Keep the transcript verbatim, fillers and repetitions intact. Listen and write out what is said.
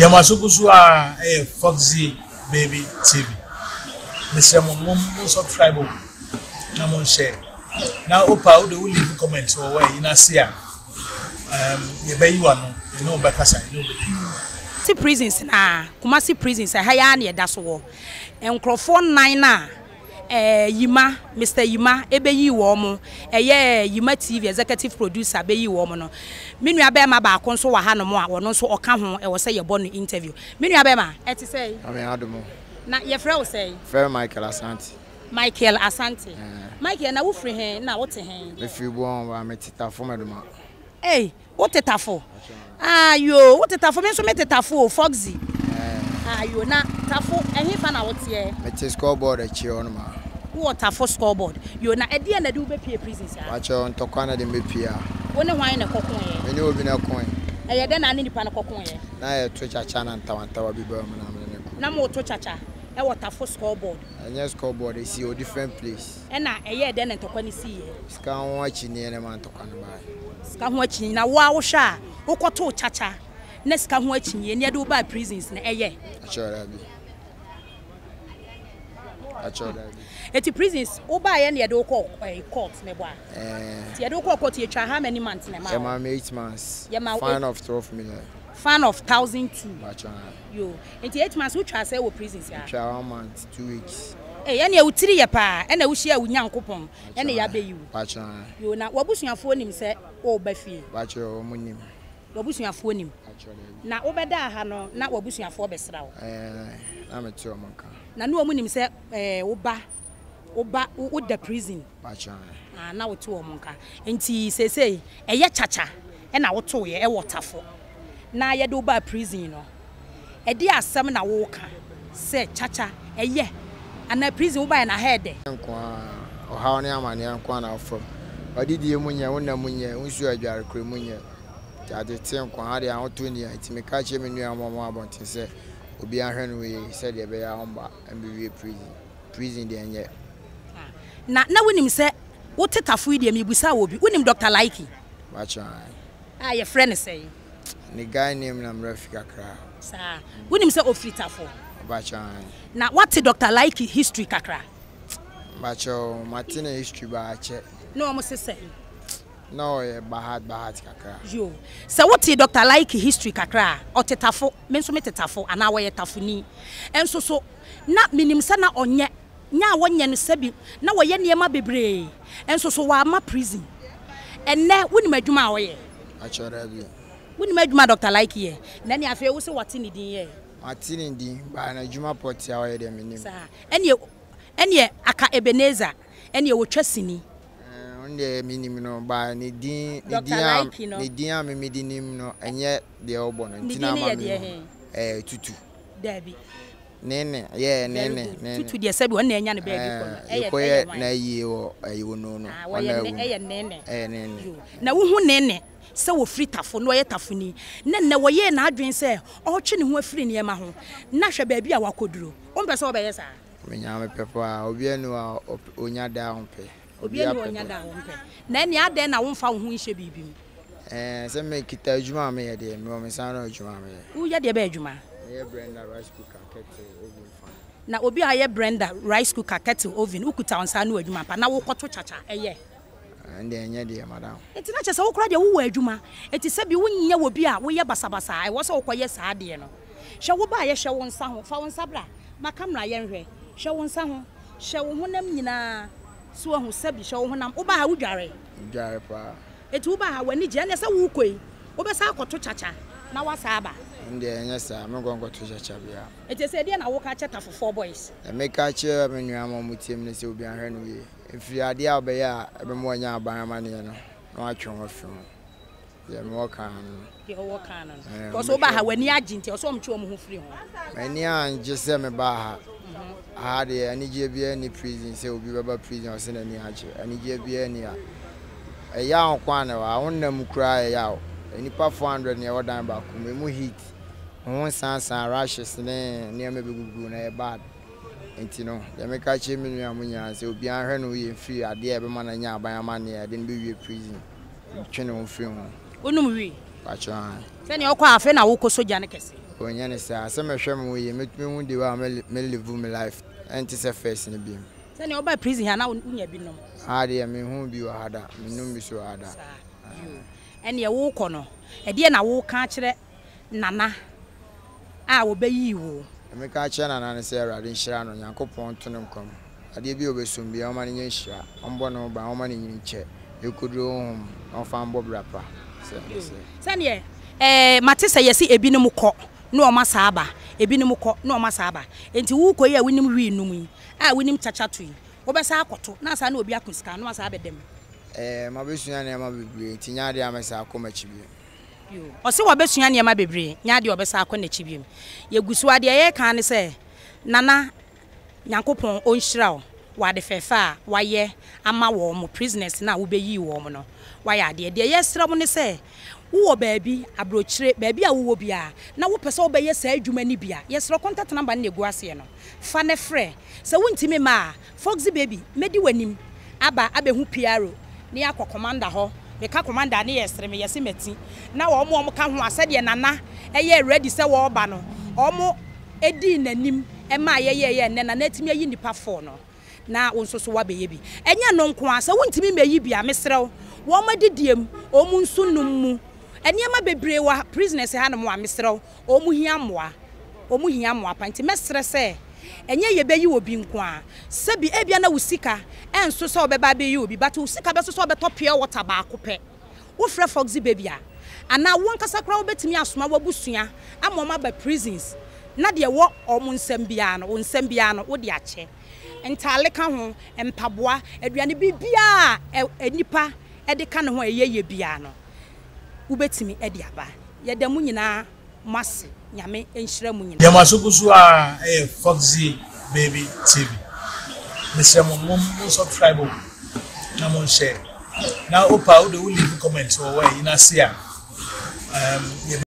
Yamasukusua eh Foxy Baby T V. Mister Mum subscribe na mon share. Now opa we will leave comments or where you na see am. Um ye be you ano, you know better side, you know. Ti prisons na, Kumasi prisons ha ya na yeda so wo. Enkrofo nine na eh Yima, Mister Yima ebeyi wo mo. Eye Yima T V executive producer beyi wo mo no. Me nua be ma ba kon so wa ha no mo a wono so oka ho e wo se ye bo no interview. Me nua be ma e ti say. Ame adomo. Na ye frɛ wo say. Frɛ Michael Asante. Michael Asante. Yeah. Michael na wo free hen na wo te hen. Me free bon wa me titafo medoma. Eh, wo tetafo. Ah yo, wo tetafo me so me tetafo Foxy. Eh. Ah yo na tafo ehin fa na wo te e. Me te scoreboard a chi on ma. Wo tafo scoreboard. Yo na edi na de wo be pie prisons a. Wa cho ntokwa na de me pia. Wo ne hwan na kokon ye. Me ne obi na kon. Eye de na ne nipa na kokon ye. Na ye to chacha na ntawantawa bi ba mu na me ne ko. Na mo to chacha. E wo tafo scoreboard. Anya scoreboard e si o different place. E na eye de na ntokwa ne si ye. Ska ho achi ne ne ma ntokwa no ba. Ska ho achi na wo a wo hwa a wo koto chacha. Na ska ho achi ne ne de wo ba prisons na eye. Achora bi. Achora bi. Eti prisons wo ba ye ne de wo ko court ne bo a. Eh. Ti de wo ko court ye twa how many months na ma? Yeah, ma eight months. Yeah, ma fine of twelve million. Fan of one thousand two. Achora. Yo. Enti eight months wo twa say wo prisons ya. Twa one month, two weeks. Eh ya ne utiri ye pa, e na wo hia wo nyankopon. E na ya be yi wo. Achora. Yo na wabusuafo nim se wo ba fie. Achora mo nim. Wabusuafo nim. Achora. Na wo beda ha no na wabusuafo besra wo. Eh, na me tuo monka. Na no mu nim se eh wo ba wo ba wo da prison. Achora. Ah na wo tuo monka. Enti sesei eye chacha e na wo to ye e wotafo. Na ye do ba prison no. E di asem na wo ka se chacha eye ana prison wo ba na head. Nkwa o ha ne amane nkwa na afọ. Odidi emunye wona munye nsu adware kro munye. Ade te nkwa ha de ahoto ni ati me ka che me nua momo abonte se obi ahwe no we se de be ya homba ambe prison. Prison de enye. Na na wonim se wo tetafo de me busa wo bi. Wonim Doctor Laiki. Bacha. Ah your friend say. Ni guy name na mrafika kra. Sa wonim se ofritafo. Bacha. Na what Doctor Laiki history kakra? Bacha Martina history ba che. No almost say. No e bahat bahat kakra. Yo. So what Doctor Laiki history kakra? O tetafo, me so me tetafo ana wo ye tafoni. Enso so na minim sa na onye nya wonye no sabi na wo ye niema bebre. Enso so wa ma prison. Enne wonim adwuma wo ye. Achora bi. Wonim adwuma Doctor Laiki ye. Na ne afi wo se wate ni din ye. Martin din ba na adwuma poti a wo ye de minim. Sa ene ene aka Ebenezer ene wo twasini. Onde minim no ba ne din ne din ne din a me medinim no enye de obo no ntina ma me eh tutu dabi nene ye nene nene tutu de sabi wona enya ne ba bi ko eh na yi wo ayi wo no no ona eh nene eh nene na wo hu nene se wo free tafo no ye tafoni na na wo ye na adwen se o twe ne ho afiri ne ma ho na hwe ba bi a wakoduro o mpe se wo be ye sa me nya me pepa obi anu a onya da ho pe obi anu onya da ho pe na ne ade na wo mfa wo ho nhye bibi mu eh se me kita adwuma me ye de me o me san na adwuma me wo ye de ba adwuma ye Brenda rice cooker kettle oven fan na obi a ye Brenda rice cooker kettle oven ukuta onsa na adwuma pa na wo koto chacha eye ande enye de madam enti na chese wo kura de wo wo adwuma enti se bi wonye wo bi a wo ye basabasa e wo se wo koye saa de no hwe wo ba ye hwe wo nsa ho fa wo nsa bra ma camera ye nhwe hwe wo nsa ho hwe wo honam nyina so ho sabi hwe wo honam wo ba ha wo dware dware pa enti wo ba ha wani je na se wo koi wo be sa akoto chacha na wa sa ba ande enye sa me gongo to chacha bia enti se de na wo ka cheta for four boys e me ka che me nua ma mutiem ne se obi ahwe no ye if ade a be ya e be mo nya aban ma ne no no atwe wo fem ye me wo kan ye wo kan no ko so ba ha wani agenti o so mtwe mo ho firi ho mani anje se me ba ha ha de ani je bia ni prison se obi baba prison o se na ni age ani je bia ni a e ya nkwa na wa wonnam kura e ya enipa four hundred ne wo dan ba ku me mu hit won san san rashes ne ne me begugu na e bad enti no de me ka che me nua munya se obi ahwe no ye free ade e be ma na nya aban ama ne de be wie prison twene won free ho onum wi ba cha se ne okwa afa na wo ko soja ne kese When you say, some of them we make me one day I may live my life and it's a face in the beam. Send your by prison here now. Unya binom. Hardy, I mean, whom be harder, no be so harder. And your walk on. A dear now walk catch Nana. I will be you. I make a channel and say, I didn't share on your coupon to them come. I did be over soon be a man in share. I'm born by how many in check. You could go home or find Bob Rapper. Send ye. Eh, Matissa, you see a binomuco. No masaba, a binomuco, no masaba. And to who could win him we know I win him touch at you. Obesakoto, Nasa no Biakuska, no sabe them. Eh, my best name be Tinyadi Amasa Comachi. You or so best yan my baby, Yadi Obesa Connechibium. Ye Guswadi air can say Nana Yankopon on shroud, why the fair far, why ye, ama warm prisoners now will be you woman. Why are dear, dear, yes, Ramon say. Who baby, a brochure, baby, a woo bia. Now, what person obey yes, say, you many bia. Yes, no contact number near Guasiano. Fanny Frey. So, won't me ma, Foxy baby, made you him. Abba, Abbe who Piaro, near commander ho, the car commander near Stream, yes, meti. Now, all more come who I said, ya nana, a year ready, so war bano. Almost a din and nim, and my ye, and then a net me in the pafono. Now, also so what baby. And ya non quas, I won't me may be a mister. Woman did him, O moon soon no moo. And yama bebre wa prisoners hanamo amistro o mu hiamwa o mu hiamwa panti mesre se enye ye be yi obi nko se bi ebia na wusika enso so obeba be yi obi but wusika be so so obeto pure water ba akopɛ wo frɛ Foxy baby a ana won kasa kra obetimi asoma wabusua amoma ba prisons na de wo omu nsɛm bia no wo nsɛm bia no wo de akyɛ entale ka ho empaboa aduane bibia enipa e de ka ne ho eyeye bia no ubetimi ediaba yedemu nyina mase nyame enhira mu nyina yamasukusu a eh Foxy Baby T V Mister Mom subscribe na mon share na opa wo de wo leave comment or where you na see am um